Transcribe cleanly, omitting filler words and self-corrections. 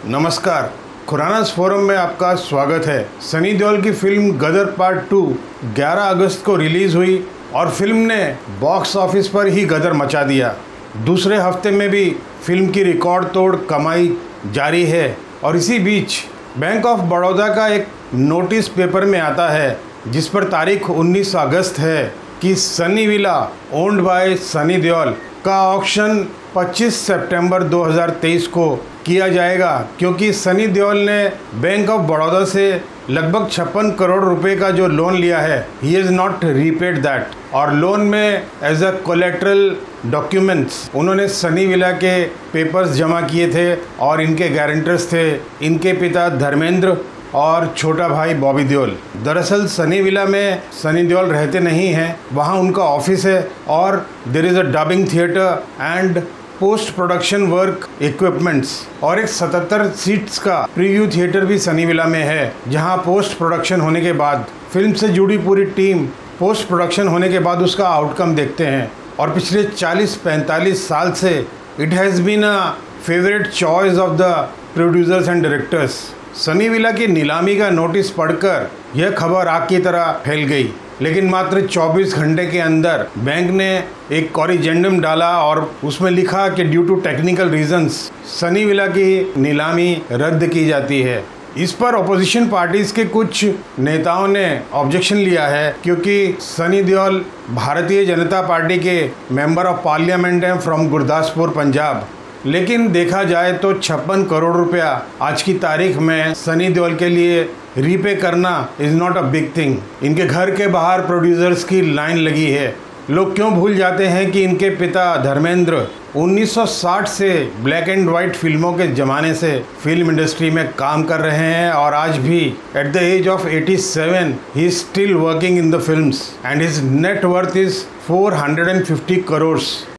नमस्कार, खुरानास फोरम में आपका स्वागत है। सनी देओल की फिल्म गदर पार्ट 2 11 अगस्त को रिलीज हुई और फिल्म ने बॉक्स ऑफिस पर ही गदर मचा दिया। दूसरे हफ्ते में भी फिल्म की रिकॉर्ड तोड़ कमाई जारी है और इसी बीच बैंक ऑफ बड़ौदा का एक नोटिस पेपर में आता है जिस पर तारीख 19 अगस्त है कि Sunny villa owned by Sunny Deol का ऑक्शन 25 सितंबर 2023 को किया जाएगा, क्योंकि सनी देओल ने बैंक ऑफ बड़ौदा से लगभग 56 करोड़ रुपए का जो लोन लिया है, he is not repaid that. और लोन में एज अ कोलेट्रल डॉक्यूमेंट्स उन्होंने सनी विला के पेपर्स जमा किए थे और इनके गारंटर्स थे इनके पिता धर्मेंद्र और छोटा भाई बॉबी देओल। दरअसल सनी विला में सनी देओल रहते नहीं हैं, वहाँ उनका ऑफिस है और there is a dubbing theatre and post production work equipments और एक 77 सीट्स का प्रीव्यू थिएटर भी सनी विला में है, जहां पोस्ट प्रोडक्शन होने के बाद फिल्म से जुड़ी पूरी टीम पोस्ट प्रोडक्शन होने के बाद उसका आउटकम देखते हैं। और पिछले 40-45 साल से it has been a favourite choice of the producers and directors. Sunny villa की नीलामी का नोटिस पढ़कर यह खबर आग की तरह फैल गई, लेकिन मात्र 24 घंटे के अंदर बैंक ने एक कॉरिजेंडम डाला और उसमें लिखा कि due to technical reasons Sunny villa की नीलामी रद्द की जाती है। इस पर अपोजिशन पार्टीज के कुछ नेताओं ने ऑब्जेक्शन लिया है, क्योंकि सनी देओल भारतीय जनता पार्टी के मेंबर ऑफ पार्लियामेंट हैं फ्रॉम गुरदासपुर पंजाब। लेकिन देखा जाए तो 56 करोड़ रुपया आज की तारीख में सनी देओल के लिए रीपे करना is not a big thing. इनके घर के बाहर प्रोड्यूसर्स की लाइन लगी है। लोग क्यों भूल जाते हैं कि इनके पिता धर्मेंद्र 1960 से ब्लैक एंड वाइट फिल्मों के ज़माने से फिल्म इंडस्ट्री में काम कर रहे हैं और आज भी at the age of 87 he is still working in the films and his net worth is 450 crore.